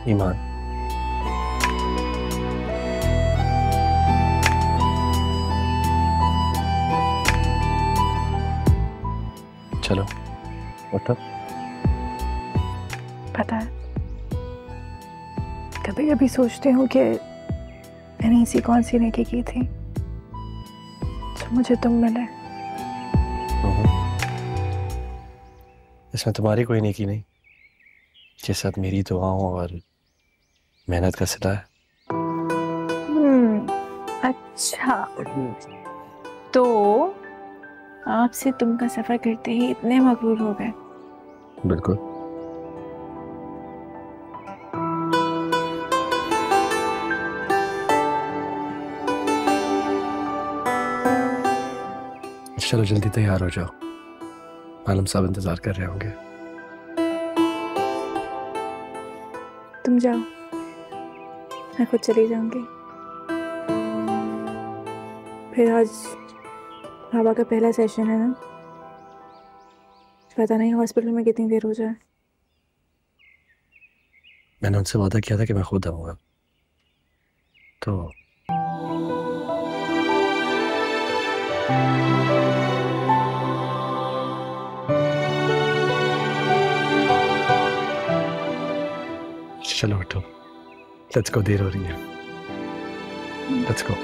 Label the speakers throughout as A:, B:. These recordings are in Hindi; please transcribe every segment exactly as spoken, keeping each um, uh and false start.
A: ईमान। चलो उठो।
B: पता है कभी कभी सोचती हूँ कि मैंने ऐसी कौन सी नेकी की थी जो मुझे तुम मिले।
A: इसमें तुम्हारी कोई नेकी नहीं, ये सब मेरी दुआओं और मेहनत का सिला है।
B: हम्म, अच्छा तो आपसे तुम का सफर करते ही इतने मगरूर हो गए।
A: बिल्कुल। चलो जल्दी तैयार हो जाओ, आलम साहब इंतजार कर रहे होंगे।
B: तुम जाओ, मैं खुद चली जाऊंगी। फिर आज हवा का पहला सेशन है ना, पता नहीं हॉस्पिटल में कितनी देर हो जाए।
A: मैंने उनसे वादा किया था कि मैं खुद आऊंगा, तो चलो उठो, लेट्स गो, देर हो रही है, लेट्स गो।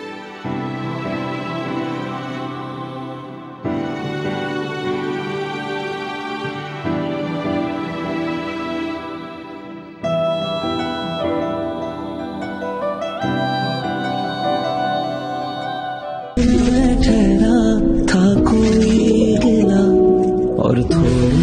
C: ठहरा था कोई गिला और थोड़ा